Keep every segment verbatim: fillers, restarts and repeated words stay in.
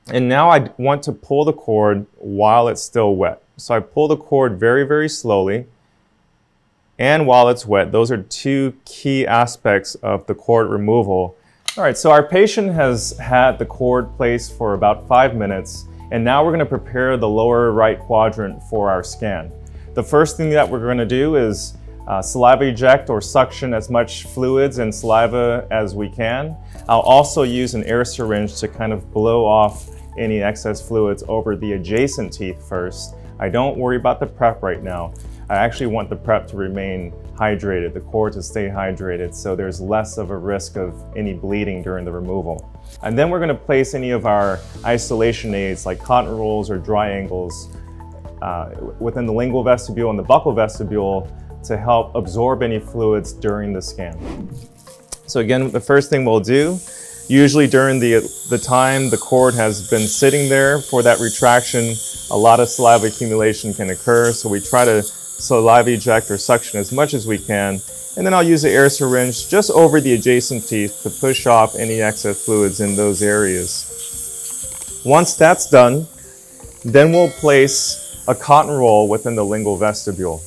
And now I want to pull the cord while it's still wet. So I pull the cord very, very slowly and while it's wet. Those are two key aspects of the cord removal. All right, so our patient has had the cord placed for about five minutes, and now we're going to prepare the lower right quadrant for our scan. The first thing that we're going to do is uh, saliva eject or suction as much fluids and saliva as we can. I'll also use an air syringe to kind of blow off any excess fluids over the adjacent teeth first. I don't worry about the prep right now. I actually want the prep to remain hydrated, the cord to stay hydrated, so there's less of a risk of any bleeding during the removal. And then we're going to place any of our isolation aids like cotton rolls or dry angles uh, within the lingual vestibule and the buccal vestibule to help absorb any fluids during the scan. So again, the first thing we'll do, usually during the, the time the cord has been sitting there for that retraction, a lot of saliva accumulation can occur, so we try to saliva eject or suction as much as we can. And then I'll use the air syringe just over the adjacent teeth to push off any excess fluids in those areas. Once that's done, then we'll place a cotton roll within the lingual vestibule.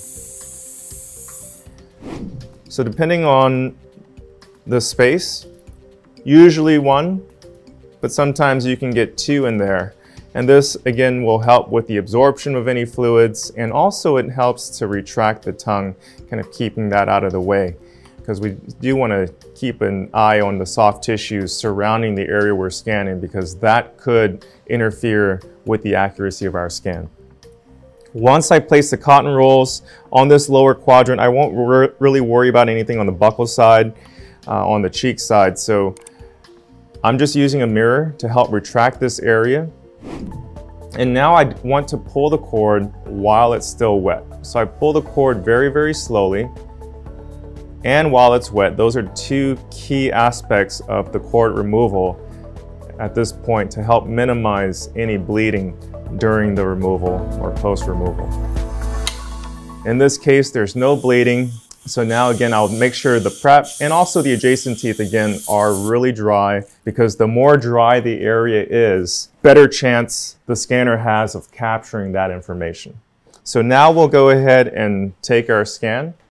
So depending on the space, usually one, but sometimes you can get two in there. And this, again, will help with the absorption of any fluids, and also it helps to retract the tongue, kind of keeping that out of the way, because we do want to keep an eye on the soft tissues surrounding the area we're scanning, because that could interfere with the accuracy of our scan. Once I place the cotton rolls on this lower quadrant, I won't re really worry about anything on the buccal side, uh, on the cheek side. So I'm just using a mirror to help retract this area. And now I want to pull the cord while it's still wet. So I pull the cord very, very slowly and while it's wet. Those are two key aspects of the cord removal at this point to help minimize any bleeding during the removal or post-removal. In this case, there's no bleeding. So now again, I'll make sure the prep and also the adjacent teeth again are really dry, because the more dry the area is, better chance the scanner has of capturing that information. So now we'll go ahead and take our scan.